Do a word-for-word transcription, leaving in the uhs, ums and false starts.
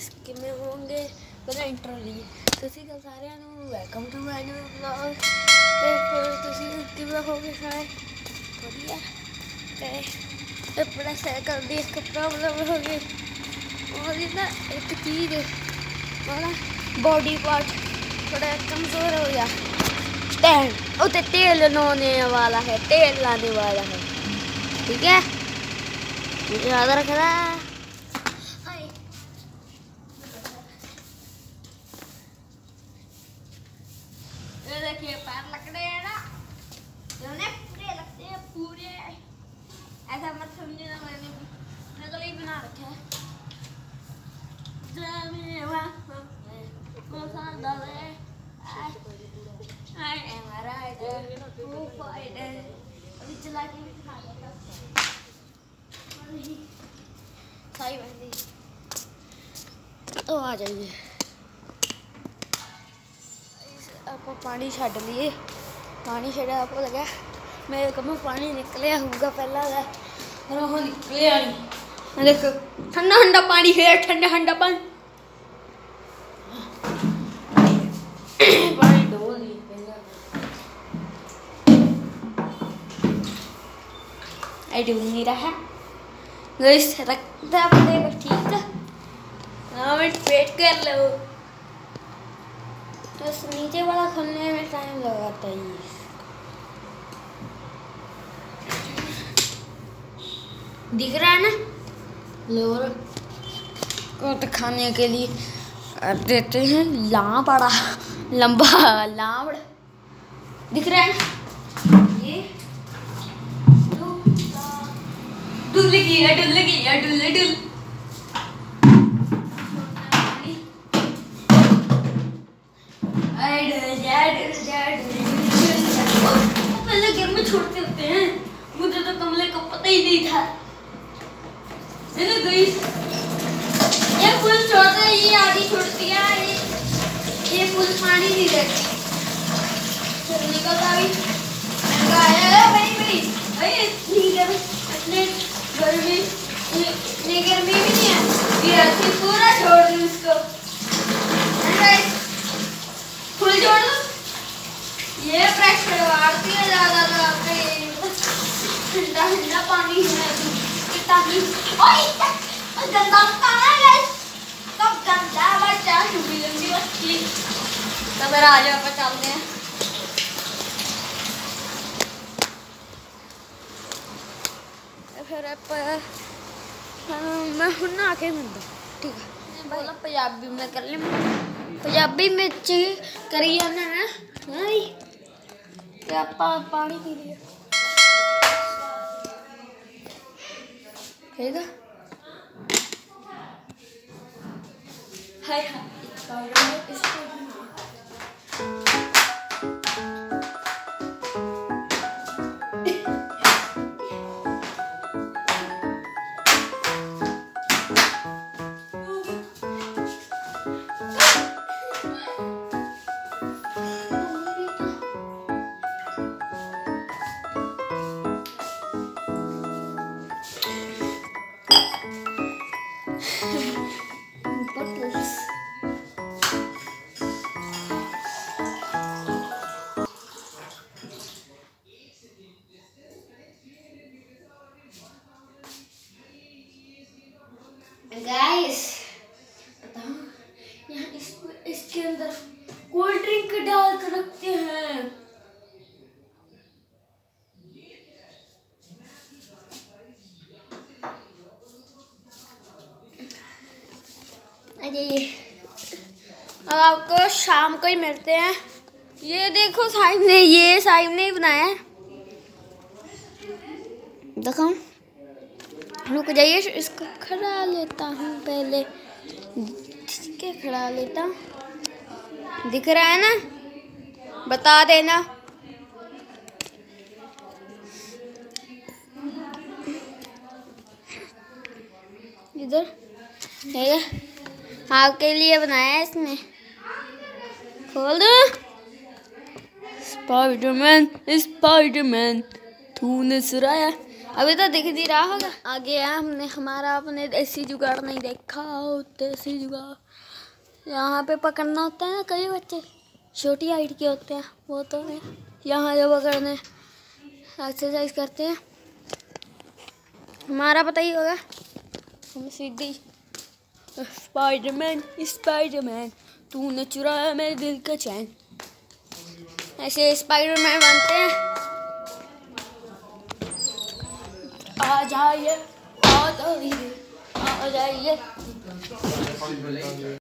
Guys किमें होंगे पहले intro ली ਤੁਸੀਂ ਸਾਰਿਆਂ ਨੂੰ welcome to my new vlog. ਤੇ ਫਿਰ ਤੁਸੀਂ ਕਿਵੇਂ ਹੋਗੇ ਸਾਰੇ ਵਧੀਆ। ਤੇ ਆਪਣਾ ਸਾਈਕਲ ਦੀ ਇੱਕ ਪ੍ਰੋਬਲਮ ਹੋ ਗਈ, ਉਹਦੀ ਨਾ ਇੱਕ ਚੀਜ਼ ਉਹਦਾ बॉडी पार्ट थोड़ा कमज़ोर हो गया। स्टैंड उसे तेल लाने वाला है, तेल लाने वाला है, ठीक है, याद रखना। ये देखिए पैर लकड़े हैं ना, पूरे लगते हैं पूरे। ऐसा मत समझना मैंने नकली बना रखा है। अभी चला के तो आ जाइए। आप पानी छड़ लिए, पानी छड़ा आप लगा मेरे कम पानी निकलिया होगा पहला निकलिया नहीं। देखो ठंडा ठंडा पानी है, ठंडा ठंडा पानी पानी डोल दिए आई डूब नहीं रहा रखता अपने को, ठीक है। नौ मिनट वेट कर लो। तो नीचे वाला खोलने में टाइम लगाता है। दिख रहा है ना, लोर को तो खाने के लिए देते हैं लापड़ा, लंबा लावड़ दिख रहा है ना। ये डुल गया डुल गया डुल डुल पहले घर में छोड़ते होते हैं, मुझे तो कमले को पता ही नहीं था। ये फूल छोड़ते हैं, ये आधी छोड़ती है, ये ये फूल पानी नहीं देती। निकलता भी भाई भाई भाई ठीक है। इतने गर्मी इतनी गर्मी भी नहीं है, ये ऐसे पूरा छोड़ दूँ इसको, फुल छोड़ दूँ। ये प्रेशर मारती है ज़्यादा ठंडा ठंडा पानी है ताकि गंदा है कब गंदा बच्चा लंबी लंबी बच्ची। तो मेरा आ जाओ पर चलते हैं। फिर मैं हूँ ना के मिलता, ठीक है। बोला पंजाबी में कर ले, पंजाबी में करी जाना है क्या पानी पी लिया, ठीक है। हाय हाय गाइस, बताओ यहाँ इस, इसके अंदर कोल्ड ड्रिंक डाल कर रखते हैं। अरे अब आपको शाम को ही मिलते हैं। ये देखो साहिब ने, ये साहिब ने ही बनाया है, देखो। रुक जाइए, इसको खड़ा लेता हूँ पहले, ठीक है, खड़ा लेता हूँ। दिख रहा है ना, बता देना। इधर है, आपके लिए बनाया है इसने, खोल दो। स्पाइडरमैन स्पाइडरमैन तूने सुराया अभी तो दिख नहीं रहा होगा। आगे है हमने हमारा अपने देसी जुगाड़ नहीं देखा। देसी जुगाड़ यहाँ पे पकड़ना होता है ना, कई बच्चे छोटी हाइट के होते हैं वो तो है। यहाँ जो पकड़ने एक्सरसाइज करते हैं हमारा पता ही होगा। हम सीधी स्पाइडरमैन स्पाइडरमैन तूने चुराया मेरे दिल का चैन, ऐसे स्पाइडरमैन बनते हैं। आ जाइए आ जाइए आ जाइए।